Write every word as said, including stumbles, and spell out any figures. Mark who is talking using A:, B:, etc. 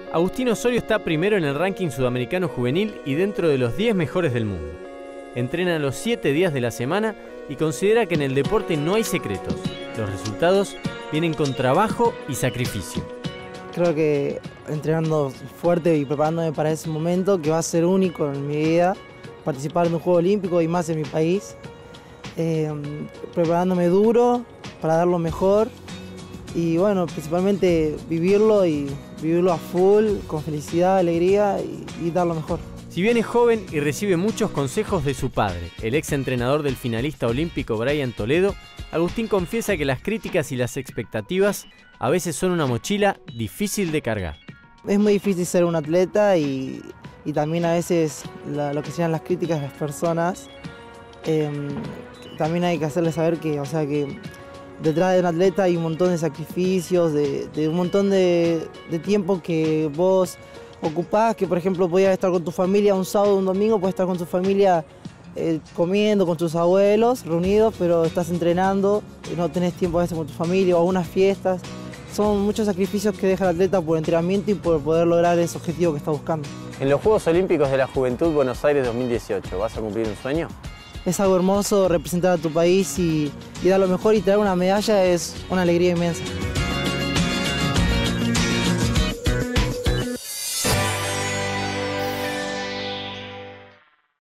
A: Agustín Osorio está primero en el ranking sudamericano juvenil y dentro de los diez mejores del mundo. Entrena los siete días de la semana y considera que en el deporte no hay secretos. Los resultados vienen con trabajo y sacrificio.
B: Creo que entrenando fuerte y preparándome para ese momento que va a ser único en mi vida, participar en un Juego Olímpico y más en mi país, eh, preparándome duro para dar lo mejor y bueno, principalmente vivirlo y vivirlo a full, con felicidad, alegría y, y dar lo mejor.
A: Si bien es joven y recibe muchos consejos de su padre, el ex entrenador del finalista olímpico Brian Toledo, Agustín confiesa que las críticas y las expectativas a veces son una mochila difícil de cargar.
B: Es muy difícil ser un atleta y, y también a veces la, lo que sean las críticas de las personas, eh, también hay que hacerles saber que, o sea, que detrás de un atleta hay un montón de sacrificios, de, de un montón de, de tiempo que vos ocupás, que por ejemplo podías estar con tu familia un sábado o un domingo, puedes estar con tu familia eh, comiendo con tus abuelos, reunidos, pero estás entrenando y no tenés tiempo a veces con tu familia o a unas fiestas. Son muchos sacrificios que deja el atleta por entrenamiento y por poder lograr ese objetivo que está buscando.
A: En los Juegos Olímpicos de la Juventud Buenos Aires dos mil dieciocho, ¿vas a cumplir un sueño?
B: Es algo hermoso representar a tu país y, y dar lo mejor y traer una medalla es una alegría inmensa.